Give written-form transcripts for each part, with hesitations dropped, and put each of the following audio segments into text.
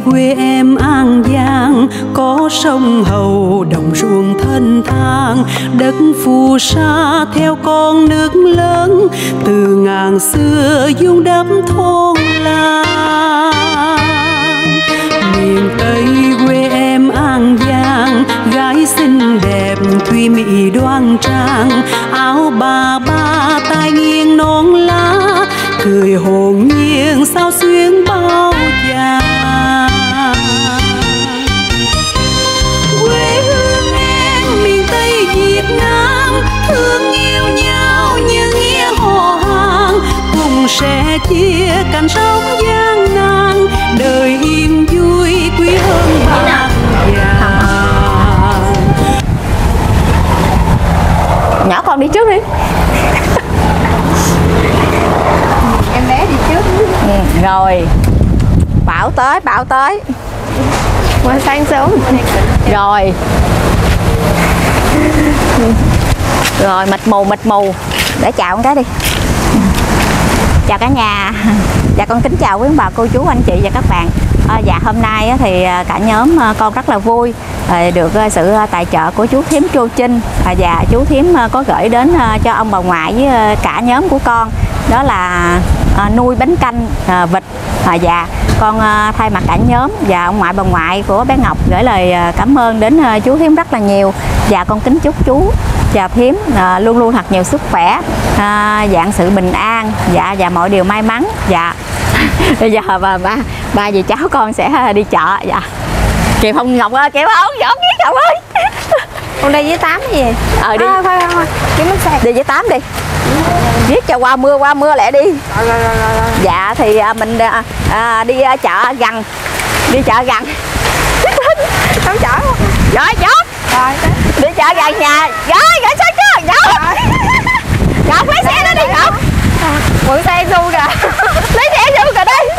quê em An Giang, có sông Hầu đồng ruộng thân thang, đất phù sa theo con nước lớn, từ ngàn xưa dung đắp thôn làng. Miền Tây quê em An Giang, gái xinh đẹp thùy mị đoan trang, áo ba tay nghiêng nón lá, cười hồn nhiên sao xuyên bao vàng. Quê hương em miền Tây Việt Nam, thương yêu nhau như nghĩa họ hàng, cùng sẽ chia cảnh sống gian nan, đời yên vui quý hơn bạc vàng. Nhỏ con đi trước đi. Em bé đi trước. Rồi Bảo tới Qua sáng sớm. rồi mịt mù để chào con cái đi. Chào cả nhà. Dạ con kính chào quý bà cô chú anh chị và các bạn. Dạ hôm nay thì cả nhóm con rất là vui được sự tài trợ của chú thím Chu Trinh, và chú thím có gửi đến cho ông bà ngoại với cả nhóm của con, đó là nuôi bánh canh vịt. Dạ con thay mặt cả nhóm và ông ngoại bà ngoại của bé Ngọc gửi lời cảm ơn đến chú thím rất là nhiều. Và con kính chúc chú và thím luôn luôn thật nhiều sức khỏe, vạn sự bình an, và mọi điều may mắn. Dạ bây giờ ba dì cháu con sẽ đi chợ. Dạ kịp không Ngọc ơi, kịp không dọn biết Ngọc ơi. Con đi với Tám gì? Đi thôi kiếm bánh xe. Đi với Tám đi, viết cho qua mưa lẹ đi. Rồi. Dạ thì mình đi chợ gần, Tám chở không? rồi chốt Rồi đi chợ gần nhà. Rồi sao chứ Ngọc lấy xe đó đi Ngọc. mượn xe Du kìa. Lấy xe Du kìa đây.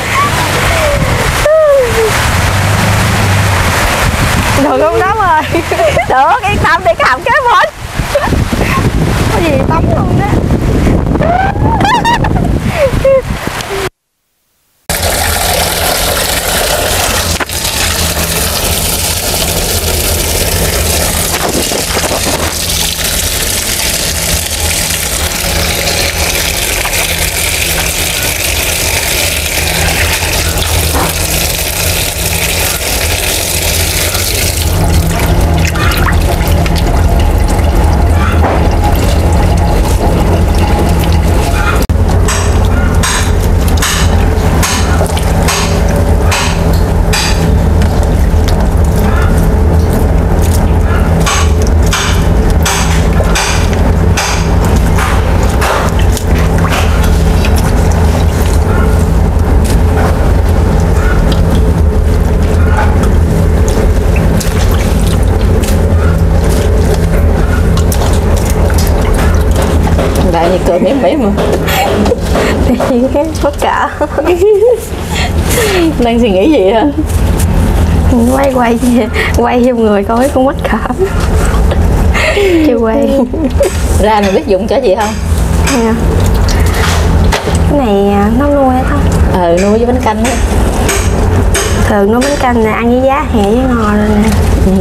Được không Tám ơi? Được, yên tâm đi, cái hầm kế bên. Có gì tống luôn đó. Vậy thì cười mỉm mà. Cái bất cả. Đang suy nghĩ gì hả? Quay theo người coi con bất cảm. Chưa quay. Ra mình biết dùng cho gì không? Nè. Cái này nấu nuôi hả không? Nuôi với bánh canh đó. Thường nấu bánh canh này ăn với giá hẹ với ngò rồi nè.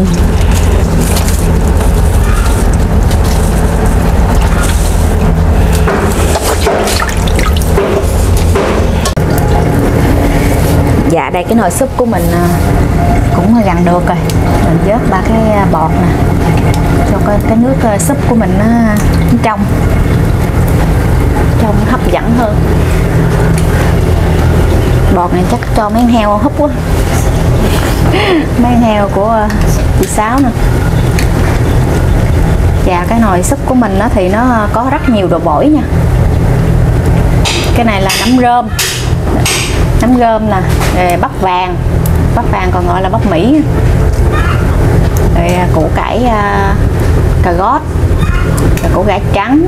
Dạ đây cái nồi súp của mình cũng gần được rồi. Mình vớt ba cái bọt nè, cho cái nước súp của mình nó trong hấp dẫn hơn. Bọt này chắc cho mấy con heo húp quá. Mấy con heo của chị Sáu nè. Và cái nồi súp của mình thì nó có rất nhiều đồ bổi nha. Cái này là nấm rơm nè, bắp vàng còn gọi là bắp Mỹ, rồi củ cải cà rốt, rồi củ cải trắng.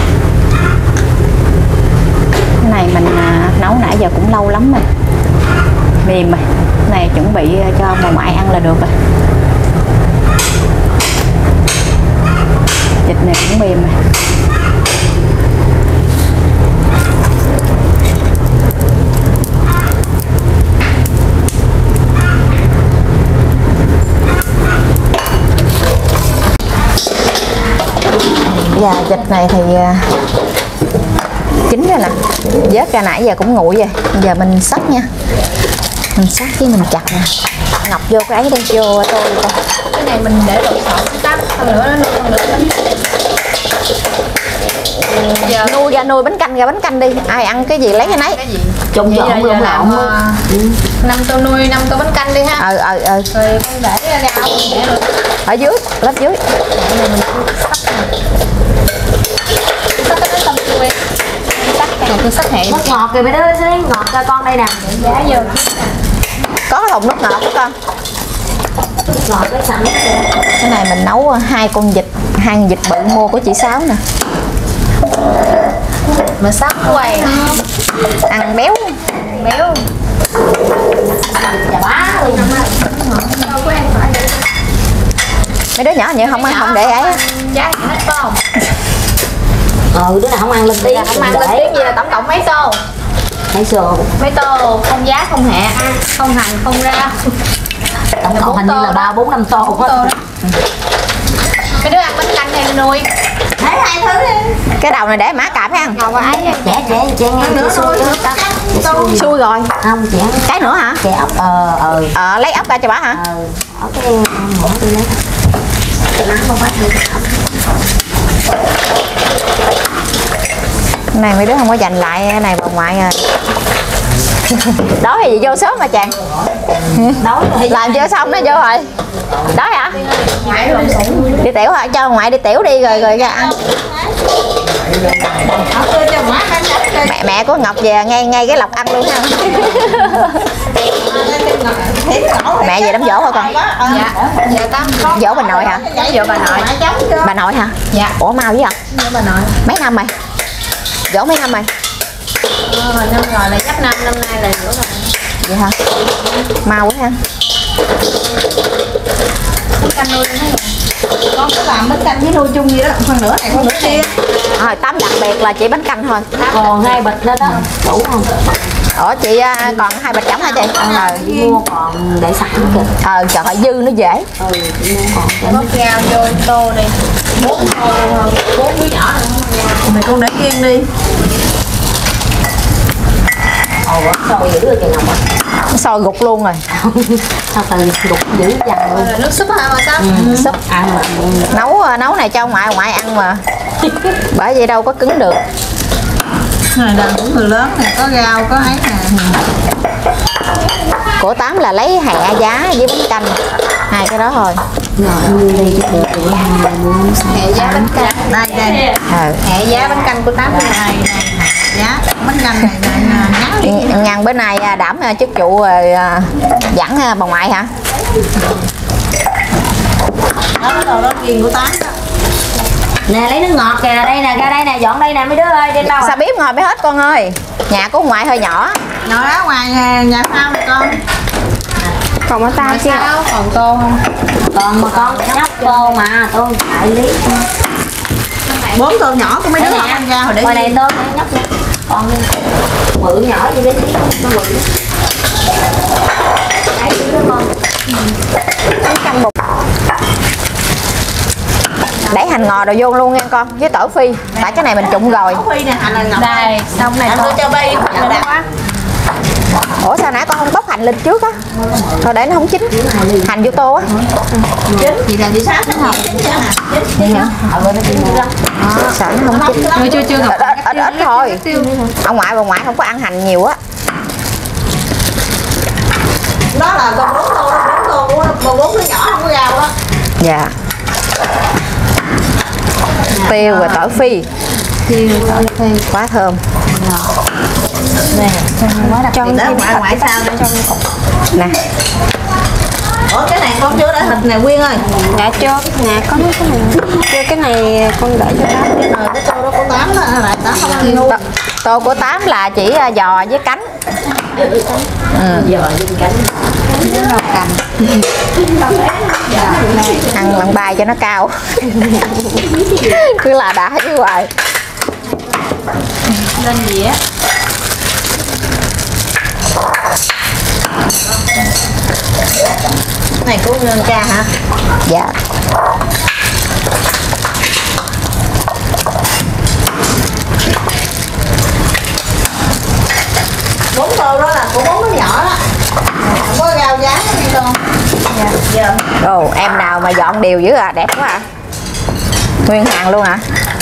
Cái này mình nấu nãy giờ cũng lâu lắm rồi, mềm rồi. Cái này chuẩn bị cho ông bà ngoại ăn là được rồi. Thịt này cũng mềm rồi. vịt này thì chín rồi nè, vớt ra nãy giờ cũng nguội rồi. Bây giờ mình xắt nha, mình xắt chứ mình chặt nè. Ngọc vô cái ấy đi, vô tôi đi con. Cái này mình để đồ sọt tắt, hơn nữa nó giờ nuôi ra nuôi bánh canh ra bánh canh đi, ai ăn cái gì lấy cái nấy. trùng trộn luôn làm 5 tô nuôi 5 tô bánh canh đi ha. Rồi con để rau ở dưới, lớp dưới. Tôi sắp hẹn nước ngọt kìa, mấy đứa sẽ ngọt cho con đây nè. giá vô. Có thùng nước ngọt của con. Ngọt cái sẵn. Cái này mình nấu 2 con vịt bự mua của chị Sáu nè. Mà sắc quay Ăn béo. Mấy đứa nhỏ vậy không ăn không để ấy. giá hết phải không? Đứa nào không ăn lên tiếng. Không ăn lên tiếng gì là tổng cộng mấy tô? Mấy tô, không giá không hẹ, không hành không rau. Tổng cộng hình như là 3, 4, 5 tô. Mấy đứa ăn bánh canh hay nuôi? Thấy 2 thứ đi. Cái đầu này để má cạp thấy không? Còn có ấy Chẻ ngang nữa thôi. Xui rồi. Không chẻ. Cái nữa hả? Chẻ ốc. Lấy ốc ra cho bà hả? Ốc cái mỏ đi lấy. Cái nắng không bắt được ốc. Cái này mấy đứa không có dành lại, cái này bà ngoại rồi. Đói thì vô sớm mà chàng. Làm chưa xong nó vô rồi. Đói hả? Đi tiểu hả? Cho ngoại đi tiểu đi rồi ra ăn. Mẹ của Ngọc về ngay cái lọc ăn luôn ha. Mẹ về đám dỗ hả con? Dạ con. Dỗ bà nội hả? Dỗ bà nội. Bà nội hả? Dạ. Ủa mau với hả? Dỗ bà nội. Mấy năm rồi? Dỗ mấy năm rồi? Năm rồi là chắc năm nay là dỗ rồi. Vậy hả? Mau quá ha. Bánh canh nuôi luôn rồi. Con có làm bánh canh với nuôi chung gì đó, phần nửa này phần nửa kia. Tấm đặc biệt là chỉ bánh canh thôi. Còn 2 bịch đó đó. Đủ không? Ủa chị còn 2 bịch trống hả chị? Mua còn để sẵn kìa. Trời ơi dư nó dễ. Mua còn. Bóp rau vô tô đi. 4 tô luôn không? 4 đứa nhỏ rồi. Mày con để riêng đi. Sôi dữ rồi kìa Ngọc ạ. Sôi gục luôn rồi. Sao từ gục dữ dằn luôn. Nước súp hả mà sao? Súp Ăn mà. nấu này cho ngoại ăn mà. Bởi vậy đâu có cứng được. Này là cũng người lớn nè, có rau có ấy nè. Của Tám là lấy hẹ giá với bánh canh, 2 cái đó thôi. Rồi đi chứ được rồi. Hẹ giá bánh canh. Đây. Hẹ giá bánh canh của Tám này. Giá bánh canh này Ngăn bữa nay đảm chức vụ dẫn bà ngoại hả? Đó là đồ đó riêng của Tám đó. Nè lấy nước ngọt kìa, đây nè, ra đây nè, dọn đây nè mấy đứa ơi, trên đâu? Sao bếp ngồi mới hết con ơi. Nhà của ngoại hơi nhỏ. Nhỏ đó ngoài nhà sau nè con. Còn có tao chứ. Còn tô không? Còn mà con nhóc tô mà, tôi đại lý. 4 tô nhỏ của mấy đứa ăn ra hồi để ngoài này tô nhóc nè. Còn bự nhỏ gì đấy, nó bự. Đấy đứa con. Bánh canh bột. Để hành ngò rồi vô luôn nha con, với tỏi phi. Tại cái này mình trụng rồi. Tỏi phi nè, hành là ngọc. Đây, xong này tôi cho bay là đẹp quá. Ủa sao nãy con không bóc hành lên trước á? Thôi để nó không chín. Hành vô tô á. Chín chị là chị Sáu không? Vậy hả? Sợ nó không chín. Chưa ngọc. Ít thôi. Ông ngoại bà ngoại không có ăn hành nhiều á. Đó là con 4 tô của 4 đứa nhỏ không có rau á. Dạ. Tiêu và tỏi phi. Quá thơm. Nè, quá đặc biệt. Đó ngoại sao đây? Nè. Ủa cái này con chưa đã thịt nè Quyên ơi. Dạ chưa, nè có mấy cái này. Chưa cái này con để cho Tám. Rồi cái tô đó của Tám đó là Tám không ăn ngu. Tô của Tám là chỉ giò với cánh. giò với cánh. Ăn bằng bài cho nó cao. Cứ là đã chứ hoài. Lên dĩa. Này của Ngân ca hả? Dạ. 4 tô đó là của 4 đứa nhỏ đó. Không có rau giá nha con. Dạ. Ồ, em nào mà dọn đều dữ à, đẹp quá à. Nguyên hàng luôn hả?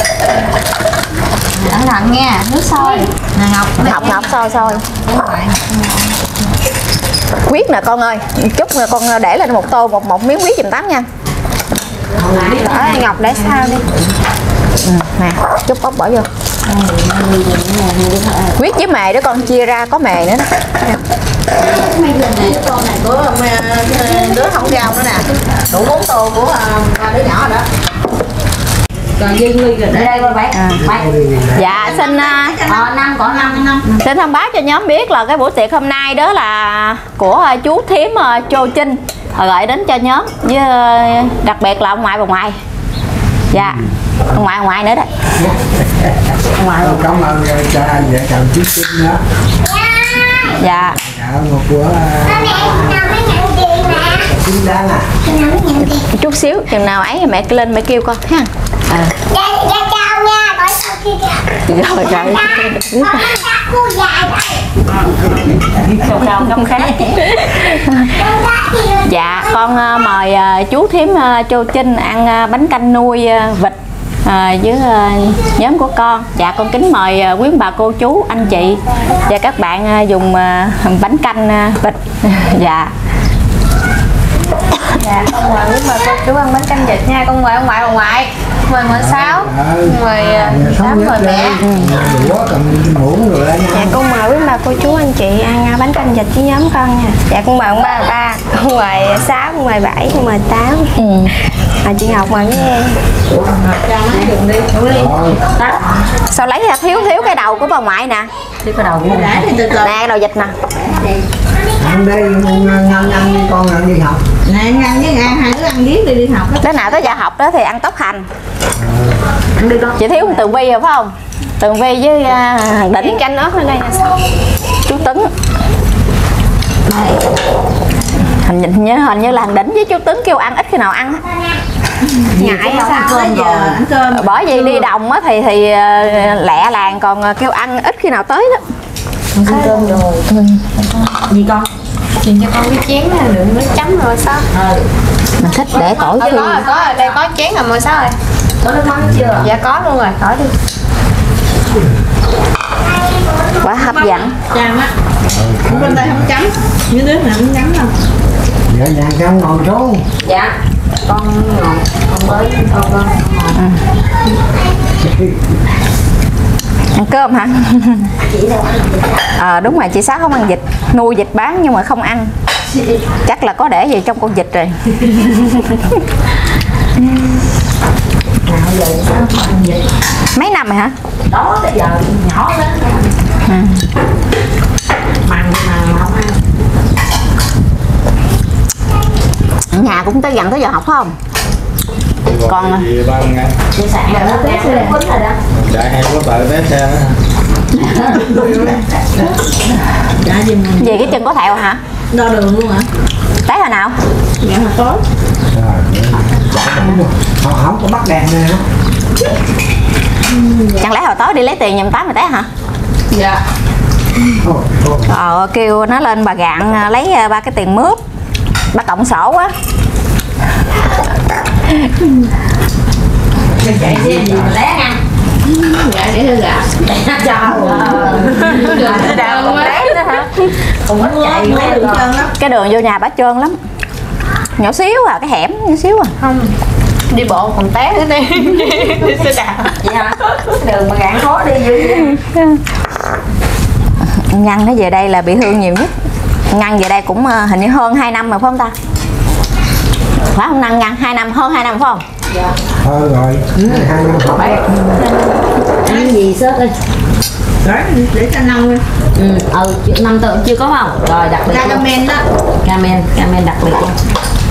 Cẩn thận nha, nước sôi. Nè Ngọc sôi. Quyết nè con ơi, chút nè con để lên một tô một miếng quyết giùm Tám nha. Ngọc để sao đi. Nè, chút ốc bỏ vô. Quyết với mề đó con, chia ra có mề nữa đó. con này của đứa không rau nữa nè. Đủ 4 tô của 3 đứa nhỏ rồi đó. Còn dư ly rồi Để đây qua bạn. Dạ xin 5 còn 5. xin thông báo cho nhóm biết là cái buổi tiệc hôm nay đó là của chú thím Châu Trinh gửi đến cho nhóm, với đặc biệt là ông ngoại bà ngoại. Dạ, ông ngoại nữa đấy. Cảm ơn cha vợ chồng chú Trinh đó. Dạ. Một bữa chính đáng à. Chút xíu, chừng nào ấy mẹ lên mẹ kêu con ha. Chào nha, Rồi Không khác. Dạ, con mời chú thím Châu Trinh ăn bánh canh nuôi vịt với nhóm của con. Dạ, con kính mời quý bà cô chú anh chị và các bạn dùng bánh canh vịt. Dạ. Dạ, con mời quý bà cô chú ăn bánh canh vịt nha. Con mời ông ngoại bà ngoại, mời mợ Sáu, mời Tám, mời mẹ. Dạ, con mời quý bà cô chú anh chị ăn bánh canh vịt với nhóm con nha. Dạ, con mời ông ba, con mời Sáu, con mời Bảy, con mời Tám. Chị Ngọc mời với em. Sao lấy ra thiếu cái đầu của bà ngoại nè. Cái đầu của Nè, đầu vịt nè. Ăn đây ngăn đi con ăn đi học. Nè ngăn với ăn, hai đứa ăn giết đi học đó. Đứa nào tới giờ học đó thì ăn tóc hành. Chị thiếu Tường Vi rồi phải không? Tường Vi với Đỉnh Canh ớt lên đây là sao? chú Tấn. Hình như là thằng Đỉnh với chú Tấn kêu ăn ít khi nào ăn. Ngại sao? Ăn cơm. Bởi vì đi đồng á thì lẹ làng, còn kêu ăn ít khi nào tới đó. ăn cơm rồi. Gì con? Chị cho con cái chén là lượng nước chấm rồi sao? Mình thích để tỏi Có rồi, đây có chén rồi mời Sáu rồi. Có nước mắm chưa? Dạ có luôn rồi, khỏi đi. quá hấp dẫn. Chàm á. Bên đây không chấm, dưới nước này không chấm đâu. Dạ nhà con ngồi xuống. Dạ. Con ngồi, con mới con. Ăn cơm hả? Đúng rồi, chị Sáu không ăn vịt, nuôi vịt bán nhưng mà không ăn. Chắc là có để gì trong con vịt rồi. Mấy năm rồi hả? Đó bây giờ nhỏ lớn mặn mà không ăn. Ở nhà cũng tới gần tới giờ học phải không? Còn gì ba ngày Chị sạn rồi đó, té xe quýnh rồi đó. đại hay có bờ té xe về cái chân có thẹo hả? Đo đường luôn hả? Té hồi nào? Dạ hồi tối. không có bắt đèn nè. Chẳng lẽ hồi tối đi lấy tiền giùm Tám mà té hả? Dạ. Kêu nó lên bà Gạn lấy ba cái tiền mướp, ba cộng sổ á. Chạy xe gì mà té ăn. Dạ để hư gà. Không có chạy đường trơn lắm. Cái đường vô nhà bả trơn lắm, nhỏ xíu à, cái hẻm nhỏ xíu à. Không, đi bộ còn té nữa đi. Đi xe đạp. vậy hả? Đường mà Gạn khó đi dữ vậy. Ngăn nó về đây là bị thương nhiều nhất. Ngăn về đây cũng hình như hơn 2 năm rồi phải không ta? Phải không Ngăn 2 năm, hơn 2 năm phải không? Dạ. Thôi rồi 2 năm học. Ăn gì sớt ơi. Đấy, để cho nông đi. Năm tượng chưa có không? Rồi đặc biệt luôn. Ramen đó. Ramen đặc biệt luôn.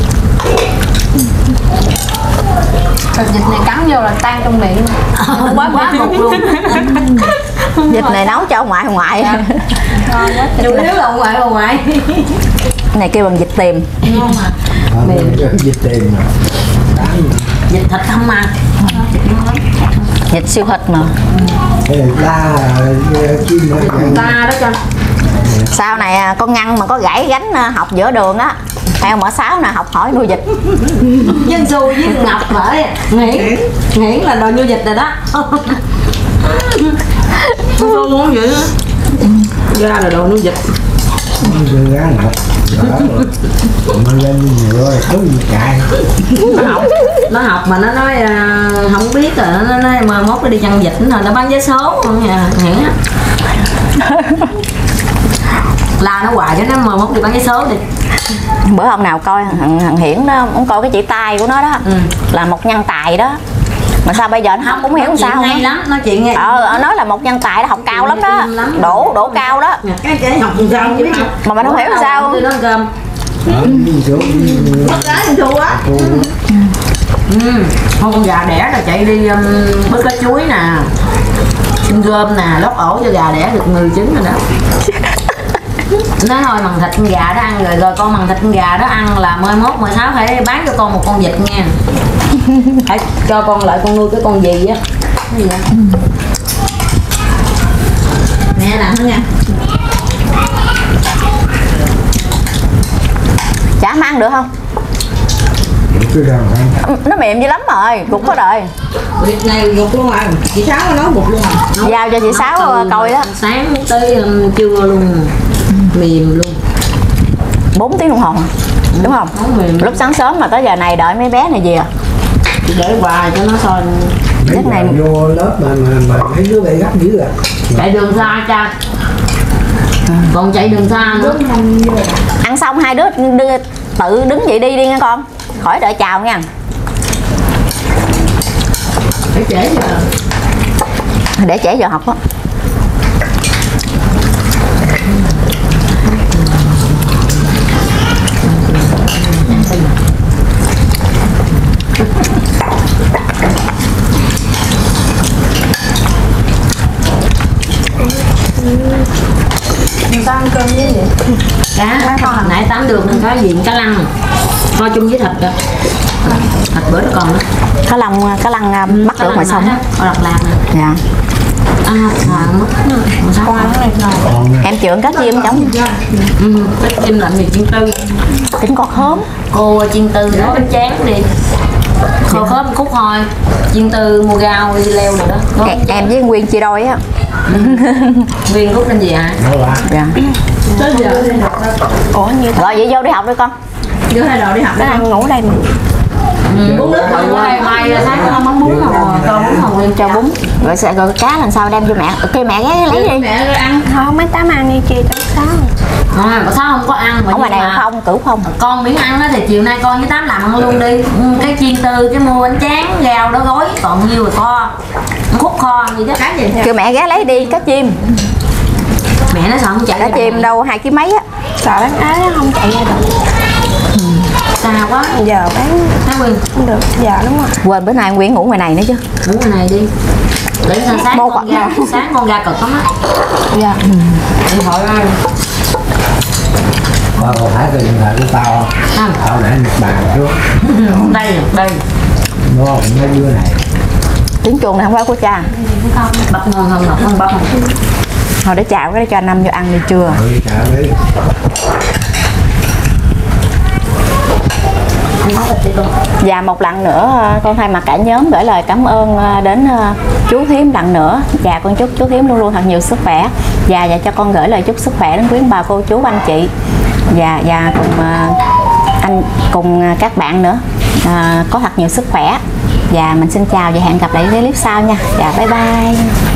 Rồi vịt này cắn vô là tan trong miệng. Quá ngục luôn. Vịt này nấu cho ông ngoại. Ngon quá. Chủ yếu là ông ngoại. Này kêu bằng vịt tiềm. Ngon mà. Vịt tiền mà. Vịt thịt không ăn. Vịt siêu thịt mà. Cái này la chim Ta đó cho. Sau này con Ngăn mà có gãy gánh học giữa đường á, theo mở Sáu nè học hỏi nuôi vịt. Dân Xu với Ngọc bởi Hiển là đồ nuôi vịt rồi đó. Không muốn vậy đó. Ra là đồ nuôi vịt. Đưa ra ngọc. Mà lên nhiều rồi, thứ gì chạy. Nó học mà nó nói không biết rồi, nó nói mà mốt nó đi chăn vịt rồi nó bán vé số không nha, Hiển á. La nó hoài cho nó mà mốt đi bán vé số đi. Bữa hôm nào coi thằng Hiển đó, muốn coi cái chị Tai của nó đó, là một nhân tài đó. Mà sao bây giờ anh không cũng hiểu làm sao hay lắm, nói chuyện nghe. Nói là một nhân tài đó, học cao lắm đó, đổ cao đó. Cái học làm sao chứ mà mình không hiểu làm sao. Tôi nói cơm. Bắt gái thua á. Thôi con gà đẻ là chạy đi bứt lá chuối nè, xin gom nè, lót ổ cho gà đẻ được 10 trứng rồi đó. Nói thôi bằng thịt con gà đó ăn rồi con bằng thịt con gà đó ăn là 11, 16 phải bán cho con một con vịt nha. Phải cho con lại con nuôi cái con gì á. Cái gì vậy? Mẹ làm thôi nha. Chả mà ăn được không? Nó mềm dữ lắm rồi, gục hết rồi. Việc này gục luôn rồi. Chị Sáu nó nói gục luôn rồi. Giao cho chị Sáu coi đó. Sáng tới trưa luôn. Mềm luôn. 4 tiếng đồng hồ đúng không? Lúc sáng sớm mà tới giờ này đợi mấy bé này về. Chị để hoài cho nó thôi. Mấy này vô lớp mà mấy đứa bị gấp dữ à. Chạy đường xa cha. Còn chạy đường xa nữa. Ăn xong hai đứa tự đứng dậy đi nghe con, khỏi đợi chào nha. Để trễ giờ. Để trễ giờ học á. Người ta ăn cơm với gì? Cá hồi nãy tắm được nên cái gì cá lăng kho chung với thịt rồi. Thịt bữa đó còn đó. Cá lăng bắt được ngoài sông á. Ở Đà Lạt nè. Dạ. Mất con ăn này rồi. Em chưởng cá chim chống. Cá chim làm gì chiên tư. Tính con khóm. Cô chiên tư nấu bánh tráng đi. Khô khóm khúc thôi. Chiên tư mua rau đi leo rồi đó. Em với Nguyên chia đôi á. Nguyên rút lên gì hả? Dạ. Tới giờ đi học đó. Ủa như Rồi vậy vô đi học đi con. Vô hai đồ đi học đó. ăn ngủ đây mà. Bún nước rồi mai sáng không mắm bún rồi cho bún rồi Nguyên Cho bún. Rồi cá làm sao đem cho mẹ. Kêu mẹ ghé lấy đi. Mẹ ăn. Không, mấy Tám ăn đi chia cho Sáu. Bà Sáu không có ăn mà. Ở ngoài này không, cửu không. Con miếng ăn đó thì chiều nay con với Tám làm ăn luôn đi. Cái chiên tư, cái mua bánh tráng, rau đó gói, còn nhiêu rồi kho. Khúc kho gì đó. Cái gì? Kêu mẹ ghé lấy đi cá chim. Mẹ nó sợ không chạy. Cá chim đâu 2 kg mấy á. Sợ bán ế không chạy ra được. Xa quá. Giờ bán Thái Nguyên. không được, giờ đúng rồi. Quên bữa nay Nguyễn ngủ ngoài này nữa chứ. Ngủ ngoài này đi. Để sáng Mô con ra, sáng con ra cực lắm á. Dạ. Điện thoại ra. Ba còn phải cái điện thoại của tao không? Tao để một bàn trước. Đây. Nó cũng mấy đứa này. Tiếng chuông này không phải của cha. Bắp ngon không ngọt không bắp không. Thôi để chào cái để cho anh Năm vô ăn đi trưa. Chào đi. Và một lần nữa con thay mặt cả nhóm gửi lời cảm ơn đến chú Thiếm lần nữa. Và con chúc chú Thiếm luôn luôn thật nhiều sức khỏe. Và cho con gửi lời chúc sức khỏe đến quý bà cô chú anh chị. Và cùng các bạn nữa có thật nhiều sức khỏe. Và mình xin chào và hẹn gặp lại cái clip sau nha. Và bye bye.